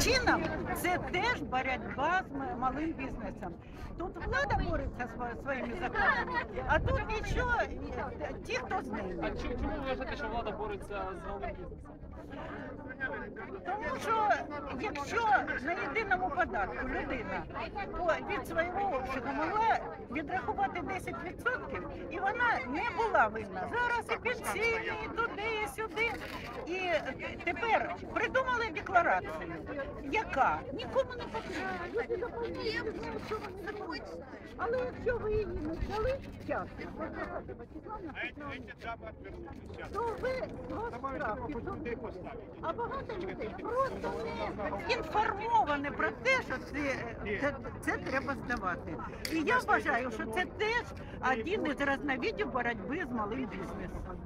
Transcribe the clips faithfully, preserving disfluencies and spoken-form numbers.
чином це теж боротьба з малим бізнесом. Тут влада бореться своїми законами, а тут нічого, ті, хто з ними. А чому ви вважаєте, що влада бореться з малим бізнесом? Тому що якщо на єдиному податку людина від свого обсягу могла відрахувати десять відсотків, і вона не була винна. Зараз і пенсійні, і туди, і сюди. І тепер придумали декларацію, яка нікому не потрібна. Але якщо ви її не взяли вчасно, то ви штраф п'ятсот. А багато людей просто не інформовані про те, що це, це, це треба здавати. І я вважаю, що це теж один із різновидів боротьби з малим бізнесом.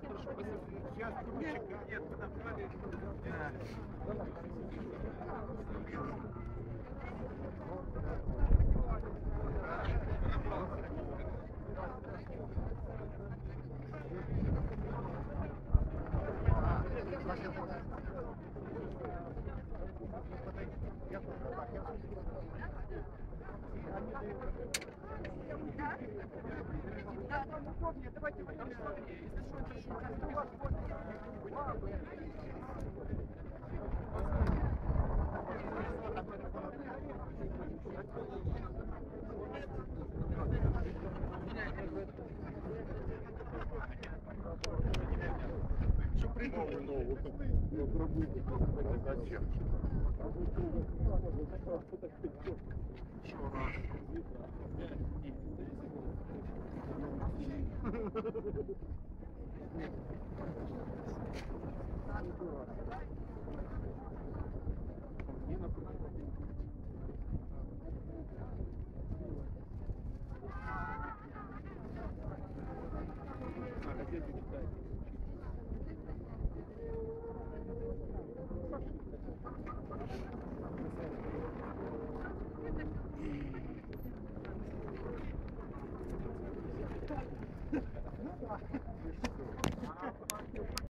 Что придумали нового? Зачем? Что?